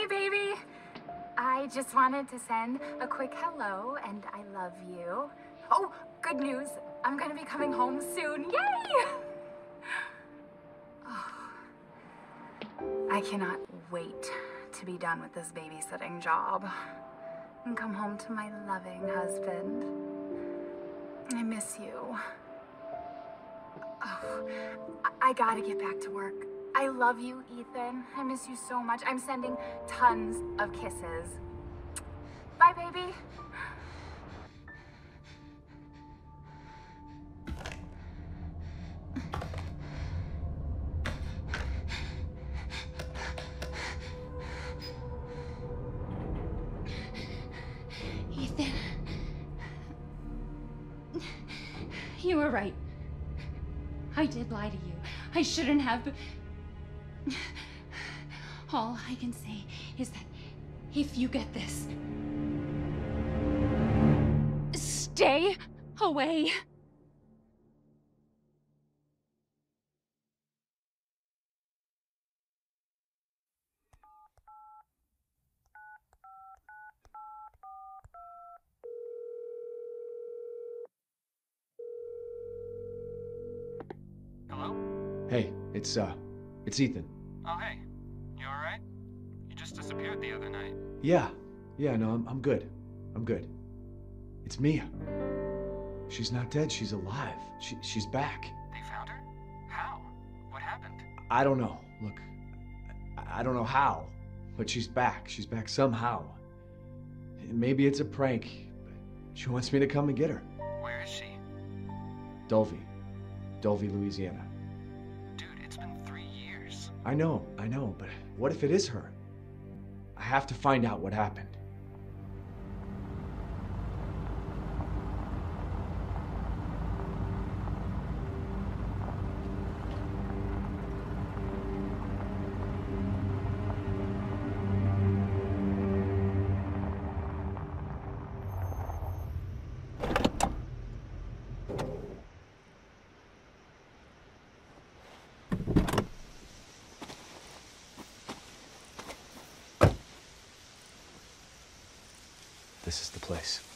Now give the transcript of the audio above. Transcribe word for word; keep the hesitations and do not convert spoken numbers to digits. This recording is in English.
Hey, baby. I just wanted to send a quick hello and I love you. Oh, good news. I'm gonna be coming home soon. Yay! Oh, I cannot wait to be done with this babysitting job and come home to my loving husband. I miss you. Oh, I, I gotta get back to work. I love you, Ethan. I miss you so much. I'm sending tons of kisses. Bye, baby. Ethan. You were right. I did lie to you. I shouldn't have. But all I can say is that if you get this, stay away. Hello? Hey, it's, uh, it's Ethan. Oh, hey. You alright? You just disappeared the other night. Yeah, yeah, no, I'm, I'm good. I'm good. It's Mia. She's not dead, she's alive. She, she's back. They found her? How? What happened? I don't know. Look, I, I don't know how, but she's back. She's back somehow. Maybe it's a prank, but she wants me to come and get her. Where is she? Dulvey. Dulvey, Louisiana. Dude, it's been three years. I know, I know, but what if it is her? I have to find out what happened. This is the place.